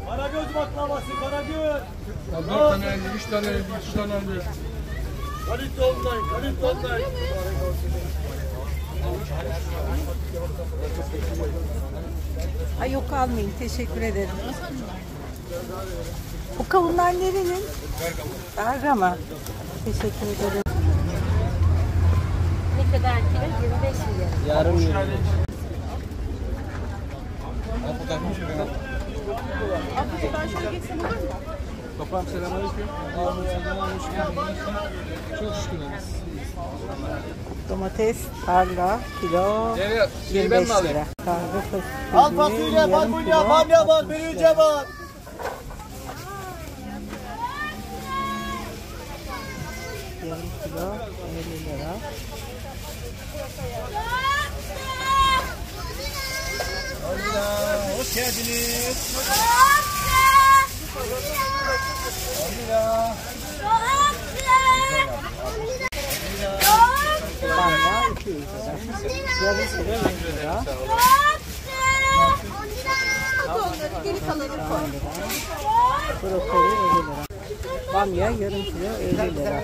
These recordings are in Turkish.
Karagöz baklavası, Karagöz. 4 tane 50, 3 tane 50, 3 tane 50. Kalite online, kalite online. Ay yok almayayım, teşekkür ederim. Bu kavunlar nerenin? Bergama. Teşekkür ederim. Ne kadar kilo? 25 lira. Yarım euro. Toplam selamünaleyküm. Çok şükür. Domates, tarla, kilo 25 lira. Tarla fasulye, Al fasulye, bamya var, börülce var. yarım kilo 50 lira. Hoş geldiniz. Bamya 200 lira. Yarım kilo 100 lira. Brokoli 50 lira. Bamya yarım kilo 50 lira.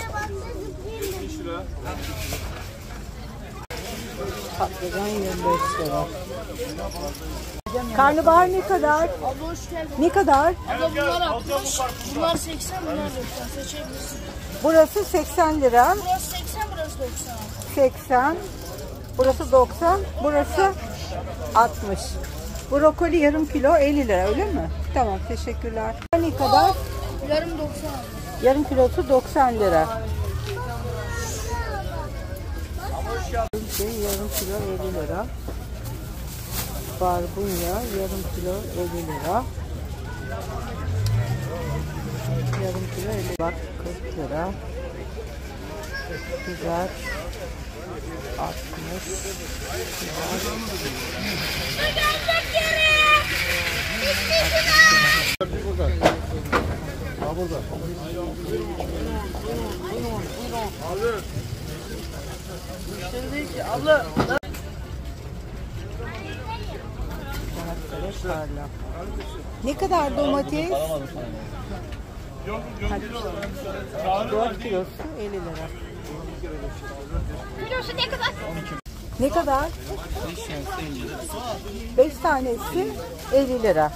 Patlıcan 25 lira. Karnabahar ne kadar? Abla hoş geldin. Ne kadar? Abla bunlar 60. Bunlar 80, bunlar 90. Seçebilirsin. Burası 80 lira. Burası 80, burası 90. 80. Burası 90. Burası 60. Brokoli yarım kilo 50 lira öyle mi? Tamam teşekkürler. Ne kadar? Yarım 90. Yarım kilosu 90 lira. Yarım kilo 50 lira. Barbunya yarım kilo 50 lira. Yarım kilo 50 bak 40 lira. Biber 60. Abla. Tarla. Ne kadar domates? 4 kilosu 50 lira. Kilosu ne kadar? Ne kadar? 5 tanesi 50 lira.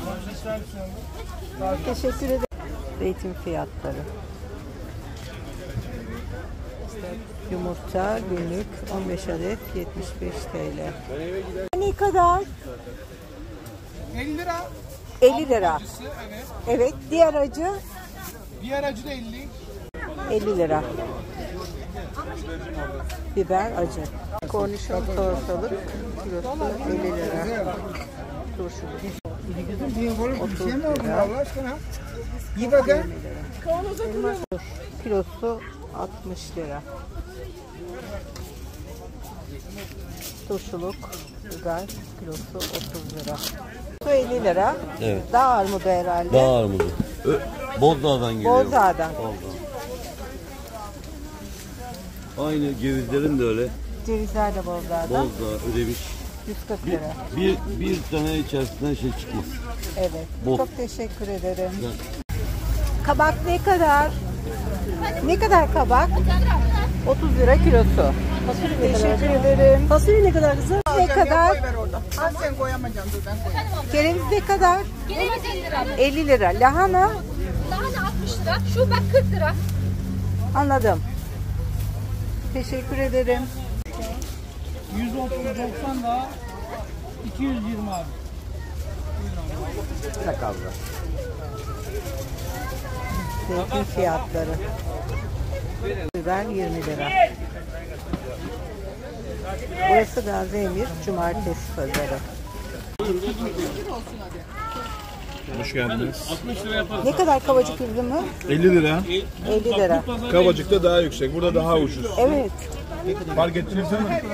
Teşekkür ederim. Zeytin fiyatları. Yumurta günlük 15 adet 75 TL. Ne kadar? 50 lira. 50 lira. Acısı, evet. Evet, diğer acı Diğer acı da 50. 50 lira. Biber acı. Kornişon salatalık kilosu 50 lira. Turşu 30 lira. Allah aşkına. İyi bakın. Kilosu 60 lira. Turşuluk biber kilosu 30 lira. Su 50 lira. Evet. Dağ armudu herhalde. Dağ armudu. Bozdağ'dan geliyor. Bozdağ'dan. Aynı cevizlerin de öyle. Cevizler de Bozdağ'dan. Bozdağ ödemiş. 140 lira. Bir tane içerisinden şey çıkmaz. Evet. Bol. Çok teşekkür ederim. Güzel. Kabak ne kadar? Ne kadar kabak? 30 lira kilosu. Teşekkür ederim. Fasulye ne kadar kızım? Ne kadar? Sen koyamayacaksın, dur ben koyayım. Kereviz ne kadar? Kereviz 50 lira. 50 lira. Lahana? Lahana 60 lira. Şu bak 40 lira. Anladım. Teşekkür ederim. 190 daha 220 abi. Zeytin fiyatları. Biber 20 lira. Burası Gaziemir Cumartesi Pazarı. Hoş geldiniz. Ne kadar kavacık üzümü? 50 lira. 50 lira. Kavacık'ta daha yüksek. Burada daha ucuz. Evet. Fark ettiniz değil mi?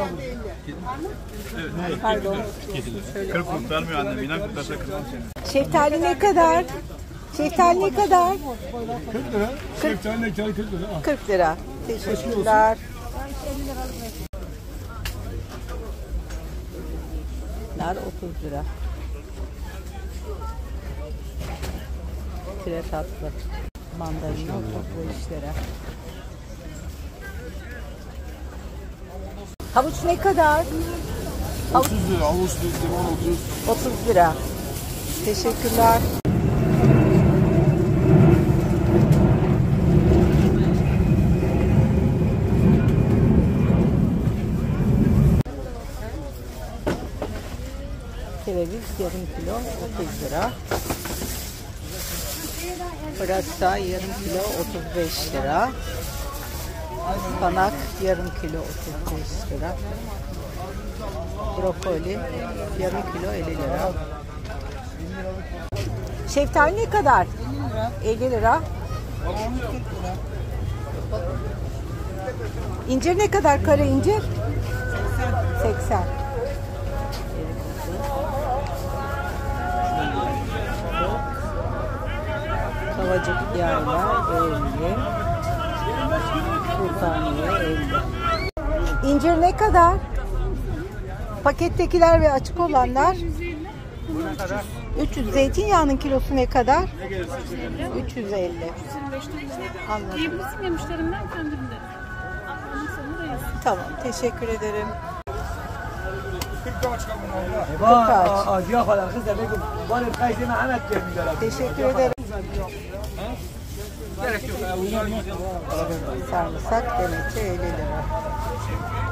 Pardon. 40 kurtarmıyor annem. İnan kurtarsa kırmam seni. Şeftali ne kadar? Şeftali ne kadar? 40 lira. Şeftali ne kadar 40 lira. 40 lira. Teşekkürler. Nar 30 lira. Metre tatlı. Mandalina 35 lira. Havuç ne kadar? 30 lira, havuç limon 30. 30 lira. Teşekkürler. Kereviz yarım kilo 30 lira. Pırasa yarım kilo 35 lira. Ispanak yarım kilo 35 lira. Brokoli yarım kilo 50 lira. Şeftali ne kadar? 50 lira. İncir ne kadar, kare incir? 80. Kavacık yağlar 50. Sultaniye 50. İncir ne kadar? Pakettekiler ve açık olanlar 300. Zeytinyağının kilosu ne kadar? 350. Anladım. Yiyebilirsin ya müşterimden kendimde. Onun sonunda yazsın. Tamam, teşekkür ederim. Teşekkür ederim. Sarımsak demek ki 50 lira.